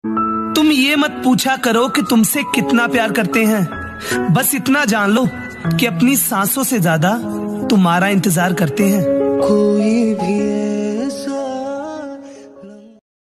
तुम ये मत पूछा करो कि तुमसे कितना प्यार करते हैं, बस इतना जान लो कि अपनी सांसों से ज्यादा तुम्हारा इंतजार करते हैं। कोई